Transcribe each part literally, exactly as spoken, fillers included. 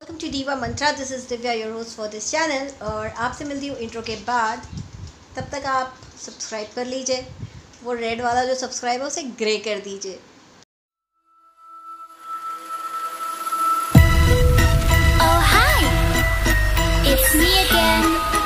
Welcome to Diva Mantra. This is Divya, your host for this channel. और आपसे मिलती हूँ इंट्रो के बाद। तब तक आप सब्सक्राइब कर लीजिए, वो रेड वाला जो सब्सक्राइब है उसे ग्रे कर दीजिए। Oh hi, it's me again.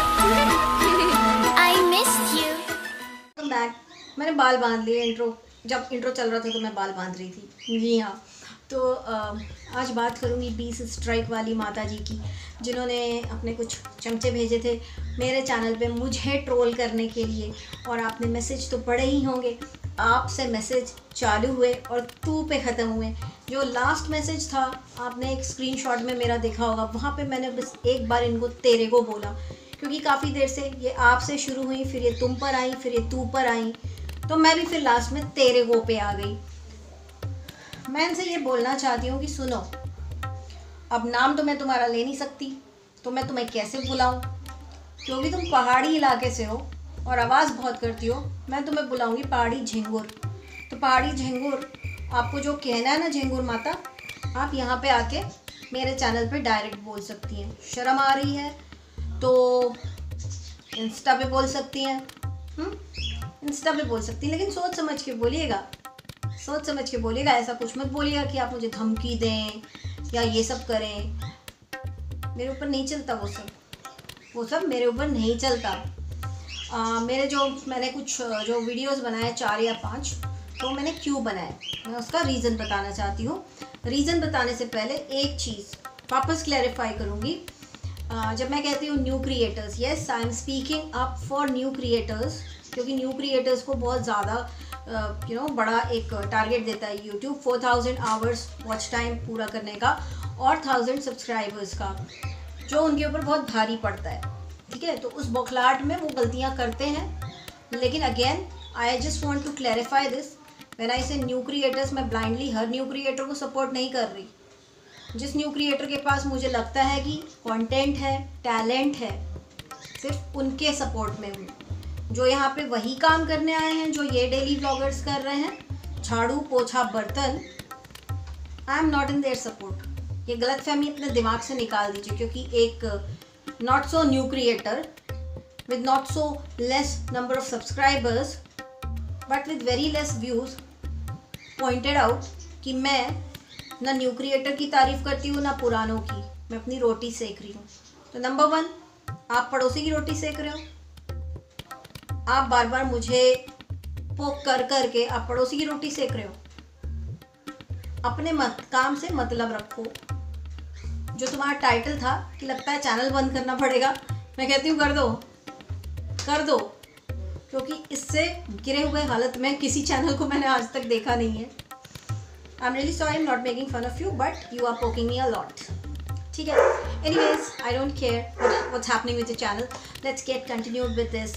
I missed you. Welcome back. मैंने बाल बांध लिए। इंट्रो जब इंट्रो चल रहा था तो मैं बाल बांध रही थी। जी हाँ, तो आ, आज बात करूँगी बीस स्ट्राइक वाली माता जी की, जिन्होंने अपने कुछ चमचे भेजे थे मेरे चैनल पे मुझे ट्रोल करने के लिए। और आपने मैसेज तो पढ़े ही होंगे, आपसे मैसेज चालू हुए और तू पे ख़त्म हुए। जो लास्ट मैसेज था आपने एक स्क्रीनशॉट में मेरा देखा होगा, वहाँ पे मैंने बस एक बार इनको तेरे को बोला, क्योंकि काफ़ी देर से ये आपसे शुरू हुई, फिर ये तुम पर आई, फिर ये तू पर आई, तो मैं भी फिर लास्ट में तेरे को पे आ गई। मैं इनसे ये बोलना चाहती हूँ कि सुनो, अब नाम तो मैं तुम्हारा ले नहीं सकती, तो मैं तुम्हें कैसे बुलाऊँ, क्योंकि तुम पहाड़ी इलाके से हो और आवाज़ बहुत करती हो। मैं तुम्हें बुलाऊँगी पहाड़ी झिंगुर। तो पहाड़ी झिंगुर, आपको जो कहना है ना झिंगुर माता, आप यहाँ पे आके मेरे चैनल पे डायरेक्ट बोल सकती हैं। शर्म आ रही है तो इंस्टा पे बोल सकती हैं, इंस्टा पे बोल सकती हैं, लेकिन सोच समझ के बोलिएगा, सोच समझ के बोलिएगा। ऐसा कुछ मत बोलिएगा कि आप मुझे धमकी दें या ये सब करें। मेरे ऊपर नहीं चलता वो सब, वो सब मेरे ऊपर नहीं चलता। आ, मेरे जो मैंने कुछ जो वीडियोस बनाए चार या पाँच, तो मैंने क्यों बनाए, मैं उसका रीज़न बताना चाहती हूँ। रीज़न बताने से पहले एक चीज़ वापस क्लैरिफाई करूँगी। जब मैं कहती हूँ new creators, yes I am speaking up for new creators, क्योंकि न्यू क्रिएटर्स को बहुत ज़्यादा यू नो बड़ा एक टारगेट देता है YouTube, four thousand hours watch time पूरा करने का और थाउजेंड सब्सक्राइबर्स का, जो उनके ऊपर बहुत भारी पड़ता है। ठीक है, तो उस बौखलाहट में वो गलतियाँ करते हैं। लेकिन again I just want to clarify this, when I say new creators, मैं ब्लाइंडली हर न्यू क्रिएटर को सपोर्ट नहीं कर रही। जिस न्यू क्रिएटर के पास मुझे लगता है कि कंटेंट है, टैलेंट है, सिर्फ उनके सपोर्ट में हूँ। जो यहाँ पे वही काम करने आए हैं जो ये डेली व्लॉगर्स कर रहे हैं, झाड़ू पोछा बर्तन, I am not in their support. ये गलतफहमी अपने दिमाग से निकाल दीजिए, क्योंकि एक not so new creator with not so less number of subscribers but with very less views pointed out कि मैं ना न्यू क्रिएटर की तारीफ़ करती हूँ ना पुरानों की, मैं अपनी रोटी सेक रही हूँ। तो नंबर वन, आप पड़ोसी की रोटी सेक रहे हो। आप बार बार मुझे पोक कर कर के आप पड़ोसी की रोटी सेक रहे हो। अपने मत काम से मतलब रखो। जो तुम्हारा टाइटल था कि लगता है चैनल बंद करना पड़ेगा, मैं कहती हूँ कर दो, कर दो, क्योंकि इससे गिरे हुए हालत में किसी चैनल को मैंने आज तक देखा नहीं है। I am really sorry, I am not making fun of you, but you are poking me a lot. ठीक है, anyways I don't care what's happening with the channel, let's get continued with this.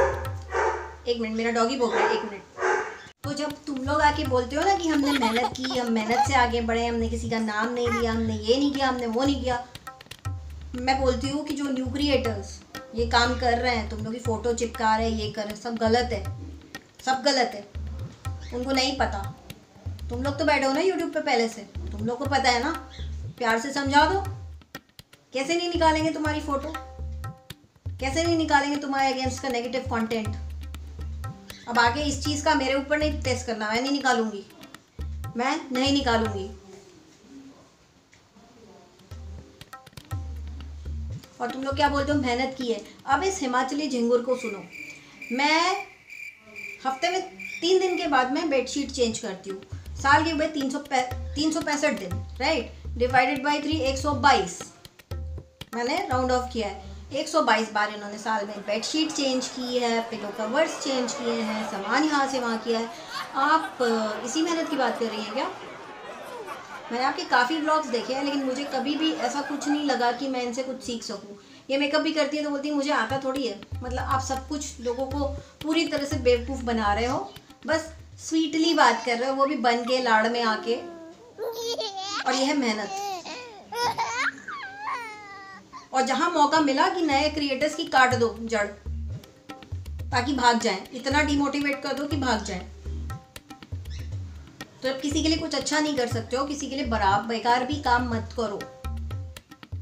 एक minute, मेरा doggy भौंक रहा है, एक minute. तो जब तुम लोग आके बोलते हो ना कि हमने मेहनत की, हम मेहनत से आगे बढ़े, हमने किसी का नाम नहीं लिया, हमने ये नहीं किया, हमने वो नहीं किया, मैं बोलती हूँ कि जो न्यू क्रिएटर्स ये काम कर रहे हैं, तुम लोग की फ़ोटो चिपका रहे हैं, ये कर रहे हैं, सब गलत है, सब गलत है। उनको नहीं पता। तुम लोग तो बैठे हो ना यूट्यूब पे पहले से, तुम लोग को पता है ना। प्यार से समझा दो। कैसे नहीं निकालेंगे तुम्हारी फ़ोटो, कैसे नहीं निकालेंगे तुम्हारे अगेंस्ट का नेगेटिव कंटेंट। अब आगे इस चीज़ का मेरे ऊपर नहीं टेस्ट करना, मैं नहीं निकालूंगी, मैं नहीं निकालूंगी। और तुम लोग क्या बोलते हो मेहनत की है। अब इस हिमाचली झिंगुर को सुनो, मैं हफ्ते में तीन दिन के बाद मैं बेडशीट चेंज करती हूँ। साल के हुए तीन सौ तीन सौ पैंसठ दिन, राइट, डिवाइडेड बाई थ्री, एक सौ बाईस मैंने राउंड ऑफ किया है। एक सौ बाईस बार इन्होंने साल में बेडशीट चेंज की है, पिलो कवर्स चेंज किए हैं, सामान यहाँ से वहाँ किया है। आप इसी मेहनत की बात कर रही हैं क्या? मैंने आपके काफ़ी व्लॉग्स देखे हैं, लेकिन मुझे कभी भी ऐसा कुछ नहीं लगा कि मैं इनसे कुछ सीख सकूँ। ये मेकअप भी करती है तो बोलती है मुझे आता थोड़ी है। मतलब आप सब कुछ लोगों को पूरी तरह से बेवकूफ़ बना रहे हो, बस स्वीटली बात कर रहे हो, वो भी बन के लाड़ में आके। और यह है मेहनत। और जहाँ मौका मिला कि नए क्रिएटर्स की काट दो जड़, ताकि भाग जाएं, इतना डिमोटिवेट कर दो कि भाग जाएं। तो अब किसी के लिए कुछ अच्छा नहीं कर सकते हो, किसी के लिए बराबर बेकार भी काम मत करो।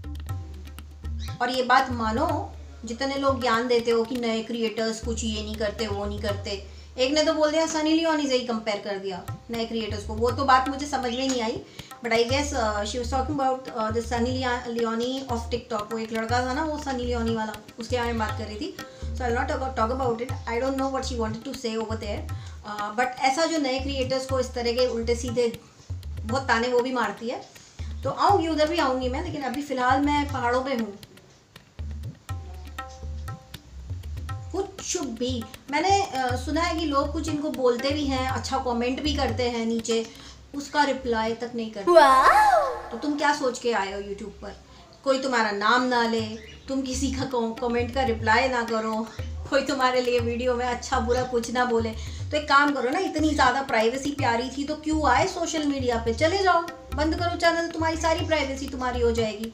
और ये बात मानो, जितने लोग ज्ञान देते हो कि नए क्रिएटर्स कुछ ये नहीं करते वो नहीं करते, एक ने तो बोल दिया सनी लियोनी से ही कंपेयर कर दिया नए क्रिएटर्स को। वो तो बात मुझे समझ में नहीं आई, but I guess she was talking about the Sunny Leone of TikTok. वो एक लड़का था ना, वो सनी लियोनी वाला, उसके बारे में बात कर रही थी। So I not talk about it, I don't know what she wanted to say over there, but ऐसा जो नए क्रिएटर्स को इस तरह के उल्टे सीधे बहुत ताने वो भी मारती है। तो आऊँगी, उधर भी आऊँगी मैं, लेकिन अभी फ़िलहाल मैं पहाड़ों पे हूँ। कुछ भी मैंने uh, सुना है कि लोग कुछ इनको बोलते भी हैं, अच्छा कमेंट भी करते हैं नीचे, उसका रिप्लाई तक नहीं करते। wow! तो तुम क्या सोच के आए हो यूट्यूब पर? कोई तुम्हारा नाम ना ले, तुम किसी का कमेंट का रिप्लाई ना करो, कोई तुम्हारे लिए वीडियो में अच्छा बुरा कुछ ना बोले। तो एक काम करो ना, इतनी ज़्यादा प्राइवेसी प्यारी थी तो क्यों आए सोशल मीडिया पे? चले जाओ, बंद करो चैनल, तुम्हारी सारी प्राइवेसी तुम्हारी हो जाएगी।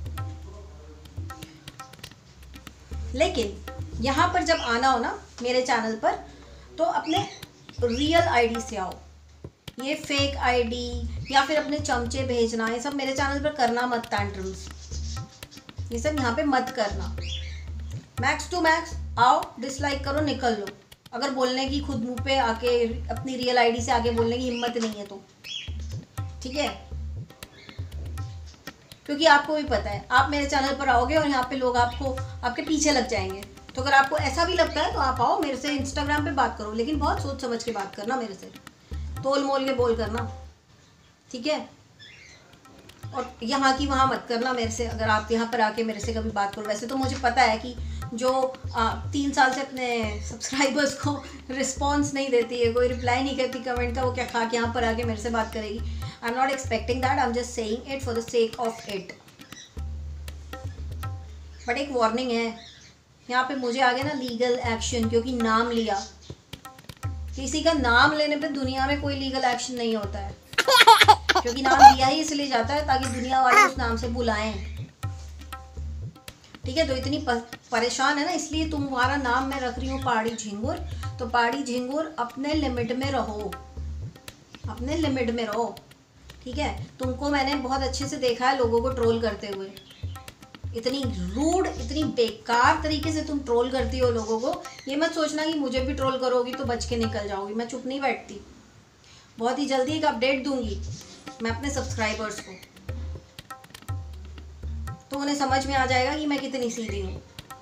लेकिन यहाँ पर जब आना हो ना मेरे चैनल पर, तो अपने रियल आईडी से आओ। ये फेक आईडी या फिर अपने चमचे भेजना, ये सब मेरे चैनल पर करना मत। टैंट्रम्स ये सब यहाँ पे मत करना। मैक्स टू मैक्स आओ, डिसलाइक करो, निकल लो। अगर बोलने की खुद मुंह पे आके अपनी रियल आईडी से आके बोलने की हिम्मत नहीं है तो ठीक है, क्योंकि आपको भी पता है आप मेरे चैनल पर आओगे और यहाँ पे लोग आपको आपके पीछे लग जाएंगे। तो अगर आपको ऐसा भी लगता है तो आप आओ मेरे से इंस्टाग्राम पे बात करो, लेकिन बहुत सोच समझ के बात करना, मेरे से तोल मोल के बोल करना, ठीक है? और यहाँ की वहाँ मत करना मेरे से। अगर आप यहाँ पर आके मेरे से कभी बात करो, वैसे तो मुझे पता है कि जो आ, तीन साल से अपने सब्सक्राइबर्स को रिस्पॉन्स नहीं देती है, कोई रिप्लाई नहीं करती कमेंट का, वो क्या खा के यहाँ पर आके मेरे से बात करेगी? I am not expecting that, I am just saying it for the sake of it. But एक वार्निंग है, यहाँ पे मुझे आगे ना लीगल एक्शन, क्योंकि नाम लिया। किसी का नाम लेने पे दुनिया में कोई लीगल एक्शन नहीं होता है, क्योंकि नाम लिया ही इसलिए जाता है ताकि दुनिया वाले उस नाम से बुलाएं, ठीक है? तो इतनी परेशान है ना, इसलिए तुम्हारा नाम मैं रख रही हूँ पहाड़ी झिंगुर। तो पहाड़ी झिंगुर अपने लिमिट में रहो, अपने लिमिट में रहो, ठीक है? तुमको मैंने बहुत अच्छे से देखा है लोगों को ट्रोल करते हुए। इतनी रूड, इतनी बेकार तरीके से तुम ट्रोल करती हो लोगों को। ये मत सोचना कि मुझे भी ट्रोल करोगी तो बच के निकल जाओगी। मैं चुप नहीं बैठती, बहुत ही जल्दी एक अपडेट दूंगी मैं अपने सब्सक्राइबर्स को, तो उन्हें समझ में आ जाएगा कि मैं कितनी सीधी हूँ,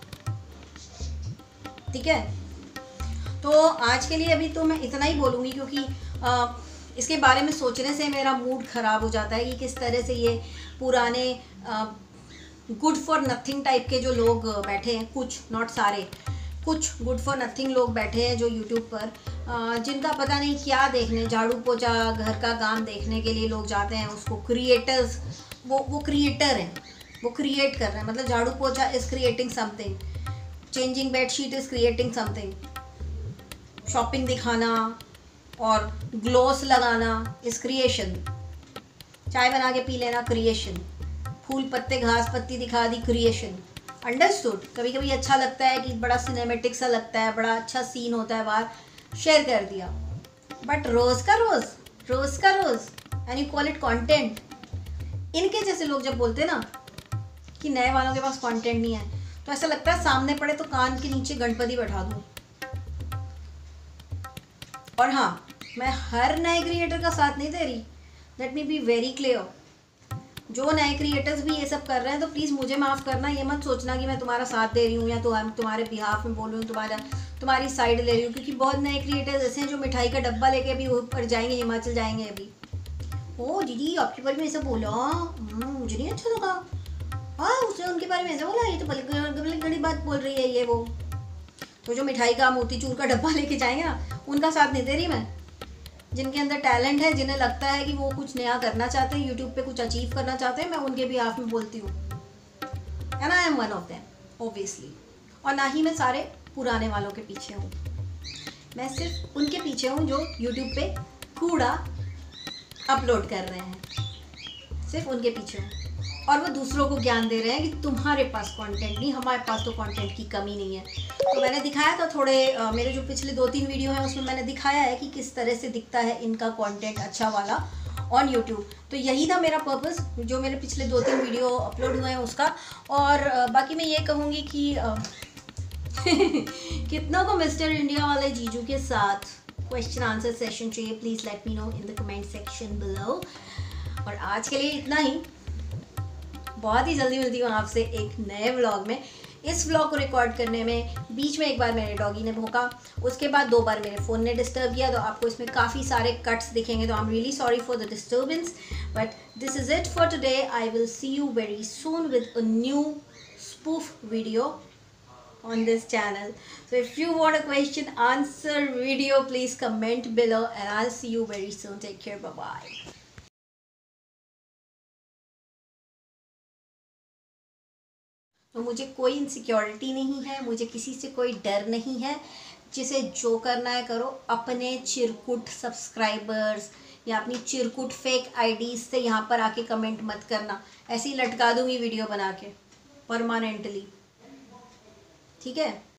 ठीक है? तो आज के लिए अभी तो मैं इतना ही बोलूँगी, क्योंकि आ, इसके बारे में सोचने से मेरा मूड ख़राब हो जाता है कि किस तरह से ये पुराने गुड फॉर नथिंग टाइप के जो लोग बैठे हैं, कुछ, नॉट सारे, कुछ गुड फॉर नथिंग लोग बैठे हैं जो यूट्यूब पर, आ, जिनका पता नहीं क्या देखने, झाड़ू पोछा घर का काम देखने के लिए लोग जाते हैं। उसको क्रिएटर्स, वो वो क्रिएटर हैं, वो क्रिएट कर रहे हैं। मतलब झाड़ू पोछा is creating something, changing bedsheet is creating something, shopping दिखाना और ग्लोस लगाना इज़ क्रिएशन, चाय बना के पी लेना क्रिएशन, फूल पत्ते घास पत्ती दिखा दी क्रिएशन। अंडरस्टूड? कभी कभी अच्छा लगता है कि बड़ा सिनेमेटिक सा लगता है, बड़ा अच्छा सीन होता है बाहर, शेयर कर दिया। बट रोज़ का रोज़, रोज़ का रोज़, and you call it content. इनके जैसे लोग जब बोलते हैं ना कि नए वालों के पास कंटेंट नहीं है, तो ऐसा लगता है सामने पड़े तो कान के नीचे गणपति बैठा दूँ। और हाँ, मैं हर नए क्रिएटर का साथ नहीं दे रही, let me be very clear. जो नए क्रिएटर्स भी ये सब कर रहे हैं तो प्लीज़ मुझे माफ़ करना। ये मत सोचना कि मैं तुम्हारा साथ दे रही हूँ या तो हम तुम्हारे बिहाफ में बोल रही हूँ, तुम्हारा तुम्हारी साइड ले रही हूँ, क्योंकि बहुत नए क्रिएटर्स ऐसे हैं जो मिठाई का डब्बा लेके अभी ऊपर जाएंगे, हिमाचल जाएंगे अभी। ओ दीदी आपके बारे में ऐसा बोला, मुझे नहीं अच्छा लगा। हाँ, उसने उनके बारे में ऐसा बोला, ये तो बड़ी बात बोल रही है ये वो। तो जो मिठाई का मोतीचूर का डब्बा लेके जाएंगे ना, उनका साथ नहीं दे रही मैं। जिनके अंदर टैलेंट है, जिन्हें लगता है कि वो कुछ नया करना चाहते हैं, यूट्यूब पे कुछ अचीव करना चाहते हैं, मैं उनके भी हाथ में बोलती हूँ, and I am one of them obviously. और ना ही मैं सारे पुराने वालों के पीछे हूँ, मैं सिर्फ उनके पीछे हूँ जो यूट्यूब पे कूड़ा अपलोड कर रहे हैं, सिर्फ उनके पीछे हूँ। और वो दूसरों को ज्ञान दे रहे हैं कि तुम्हारे पास कंटेंट नहीं, हमारे पास तो कंटेंट की कमी नहीं है। तो मैंने दिखाया था थोड़े, आ, मेरे जो पिछले दो तीन वीडियो हैं उसमें मैंने दिखाया है कि किस तरह से दिखता है इनका कंटेंट अच्छा वाला, ऑन यूट्यूब। तो यही था मेरा पर्पस, जो मेरे पिछले दो तीन वीडियो अपलोड हुए हैं उसका। और uh, बाकी मैं ये कहूँगी कि uh, कितना को मिस्टर इंडिया वाले जीजू के साथ क्वेश्चन आंसर सेशन चाहिए, please let me know in the comment section below. और आज के लिए इतना ही, बहुत ही जल्दी मिलती हूँ आपसे एक नए व्लॉग में। इस व्लॉग को रिकॉर्ड करने में बीच में एक बार मेरे डॉगी ने भौंका, उसके बाद दो बार मेरे फ़ोन ने डिस्टर्ब किया, तो आपको इसमें काफ़ी सारे कट्स दिखेंगे, तो I am really sorry for the disturbance, but this is it for today. I will see you very soon with a new spoof video on this channel. So if you want a question answer video, please comment below and I'll see you very soon. Take care. Bye bye. तो मुझे कोई insecurity नहीं है, मुझे किसी से कोई डर नहीं है। जिसे जो करना है करो। अपने चिरकुट सब्सक्राइबर्स या अपनी चिरकुट फेक आईडीज से यहाँ पर आके कमेंट मत करना, ऐसे ही लटका दूंगी वीडियो बना के परमानेंटली, ठीक है।